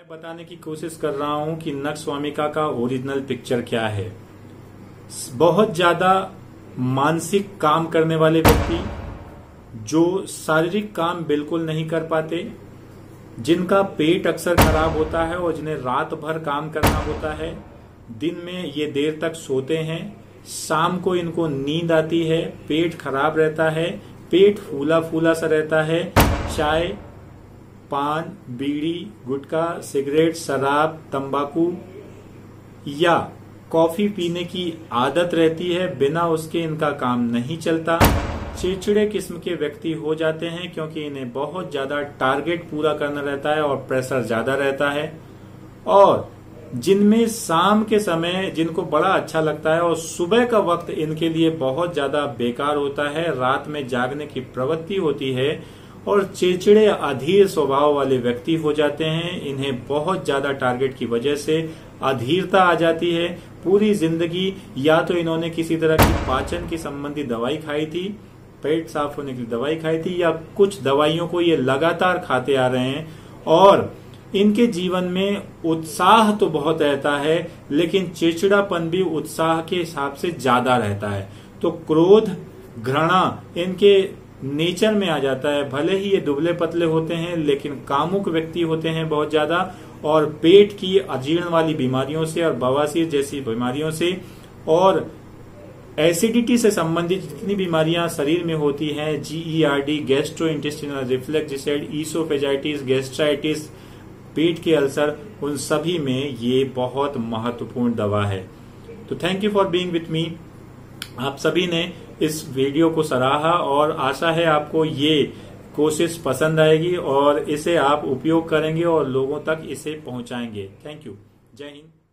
मैं बताने की कोशिश कर रहा हूं कि नखस्वामिका का ओरिजिनल पिक्चर क्या है। बहुत ज्यादा मानसिक काम करने वाले व्यक्ति, जो शारीरिक काम बिल्कुल नहीं कर पाते, जिनका पेट अक्सर खराब होता है और जिन्हें रात भर काम करना होता है, दिन में ये देर तक सोते हैं, शाम को इनको नींद आती है, पेट खराब रहता है, पेट फूला फूला सा रहता है, चाय, पान, बीड़ी, गुटखा, सिगरेट, शराब, तंबाकू या कॉफी पीने की आदत रहती है, बिना उसके इनका काम नहीं चलता। चिड़चिड़े किस्म के व्यक्ति हो जाते हैं क्योंकि इन्हें बहुत ज्यादा टारगेट पूरा करना रहता है और प्रेशर ज्यादा रहता है, और जिनमें शाम के समय जिनको बड़ा अच्छा लगता है और सुबह का वक्त इनके लिए बहुत ज्यादा बेकार होता है, रात में जागने की प्रवृत्ति होती है और चिड़चिड़े अधीर स्वभाव वाले व्यक्ति हो जाते हैं। इन्हें बहुत ज्यादा टारगेट की वजह से अधीरता आ जाती है। पूरी जिंदगी या तो इन्होंने किसी तरह की पाचन की संबंधी दवाई खाई थी, पेट साफ होने की दवाई खाई थी, या कुछ दवाइयों को ये लगातार खाते आ रहे हैं, और इनके जीवन में उत्साह तो बहुत रहता है लेकिन चिड़चिड़ापन भी उत्साह के हिसाब से ज्यादा रहता है। तो क्रोध, घृणा इनके नेचर में आ जाता है। भले ही ये दुबले पतले होते हैं लेकिन कामुक व्यक्ति होते हैं बहुत ज्यादा, और पेट की अजीर्ण वाली बीमारियों से और बवासीर जैसी बीमारियों से और एसिडिटी से संबंधित जितनी बीमारियां शरीर में होती हैं, GERD, gastrointestinal reflux disorder, oesophagitis, gastritis, पेट के अल्सर, उन सभी में ये बहुत महत्वपूर्ण दवा है। तो thank you for being with me. आप सभी ने इस वीडियो को सराहा और आशा है आपको ये कोशिश पसंद आएगी और इसे आप उपयोग करेंगे और लोगों तक इसे पहुंचाएंगे। Thank you. जय हिंद।